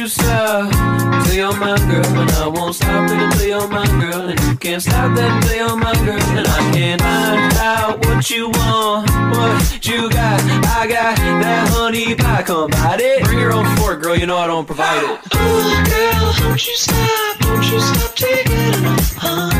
you stop till you're my girl, and I won't stop it until you're my girl, and you can't stop that until you're my girl, and I can't find out what you want, what you got. I got that honey pie, come bite it. Bring your own fork, girl, you know I don't provide it. Oh, girl, don't you stop till you get enough.